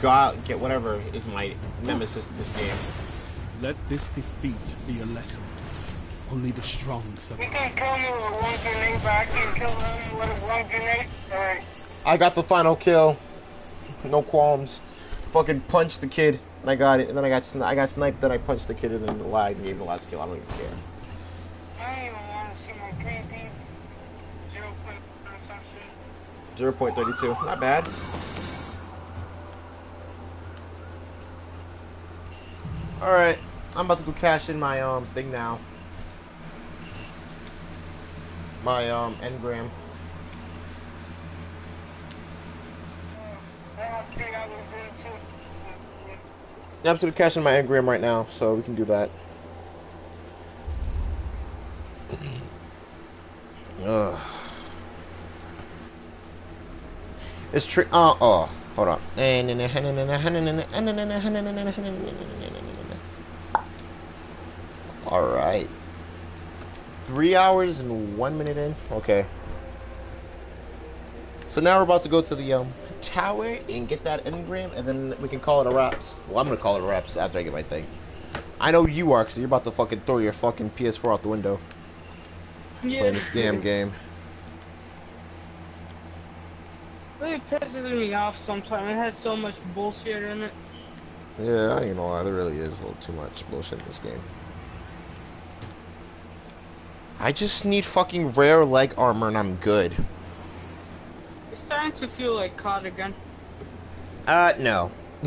get whatever is my nemesis in this game. Let this defeat be a lesson. Only the strong You survive. can kill me with one grenade, but I can kill him with one grenade. Alright. I got the final kill. No qualms. Fucking punched the kid, and I got it. And then I got sniped. Then I punched the kid, and then lied and gave him the last kill. I don't even care. I don't even want to see my green beam. 0.32. Not bad. Alright, I'm about to go cash in my thing now. My engram. Yeah, I'm just gonna cash in my engram right now, so we can do that. Ugh. It's true. Oh, hold on. Alright. 3 hours and 1 minute in. Okay. So now we're about to go to the tower and get that engram, and then we can call it a wraps. Well, I'm gonna call it a wraps after I get my thing. I know you are, because you're about to fucking throw your fucking PS4 out the window. yeah. Playing this damn game. Really pisses me off sometimes. It has so much bullshit in it. Yeah, I ain't gonna lie, there really is a little too much bullshit in this game. I just need fucking rare leg armor and I'm good. It's starting to feel like COD again. No.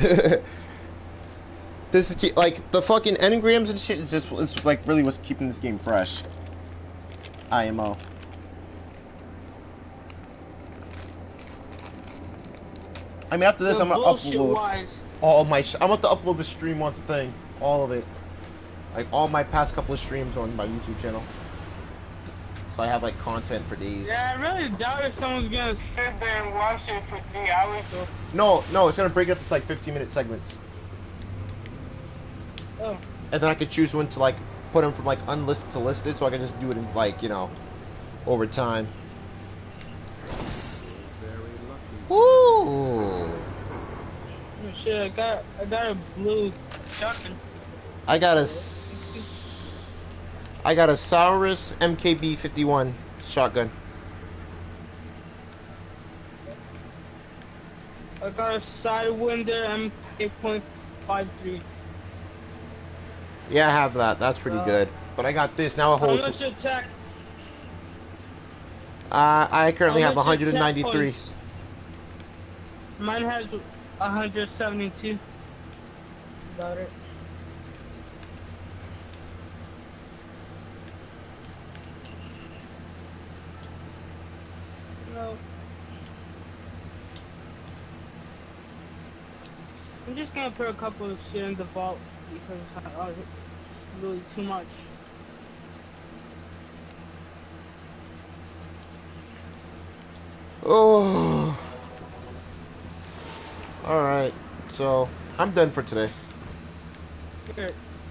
This is like the fucking engrams and shit is just it's like really what's keeping this game fresh. IMO. I mean, after this, I'm gonna upload all my. I'm about to upload the stream onto thing, all of it, like all my past couple of streams on my YouTube channel. So I have like content for days. Yeah, I really doubt if someone's gonna sit there and watch it for 3 hours. Or... No, it's gonna break it up into like 15-minute segments. Oh. And then I could choose when to like put them from like unlisted to listed, so I can just do it in like over time. Woo! Oh shit! I got a blue shotgun. I got a Saurus MKB-51 shotgun. I got a Sidewinder M8.53. Yeah, I have that. That's pretty good. But I got this now. It How holds. much attack? I currently have How much attack 193. points? Mine has 172. About it. No. I'm just gonna put a couple of shit in the vault because it's really too much. Oh. Alright, so I'm done for today. Here.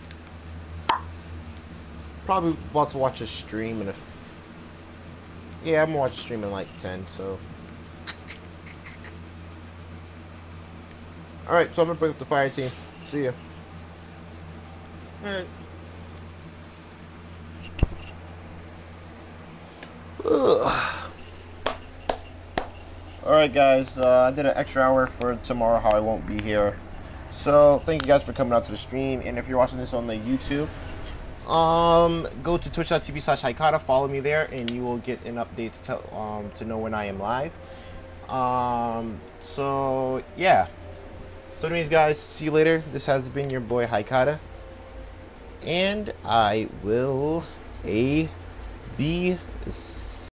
Probably about to watch a stream in a... Yeah, I'm gonna watch a stream in like 10, so... Alright, so I'm gonna bring up the fire team. See ya. Alright. Alright guys, I did an extra hour for tomorrow, how I won't be here. So, thank you guys for coming out to the stream, and if you're watching this on the YouTube, go to twitch.tv/Hikata, follow me there, and you will get an update to know when I am live. So, yeah. So anyways guys, see you later. This has been your boy Hikata, and I will be